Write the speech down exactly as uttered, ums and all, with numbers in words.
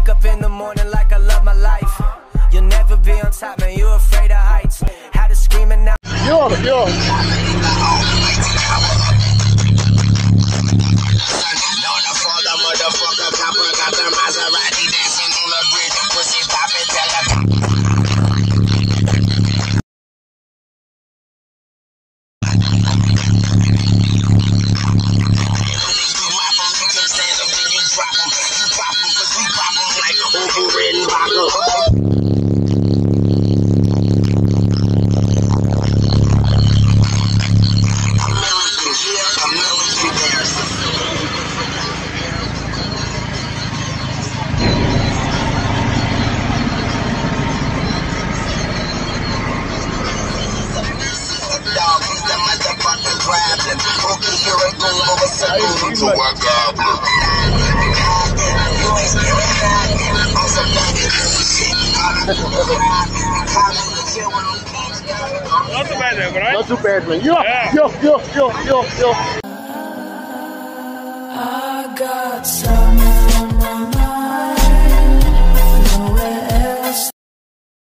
wake up in the morning like I love my life. You'll never be on top, man, you're afraid of heights. Had to screaming now. Yo, yo. Not too bad, man, right? Not too bad, man. Yo, Yeah. yo, yo, yo, yo, yo. I got some.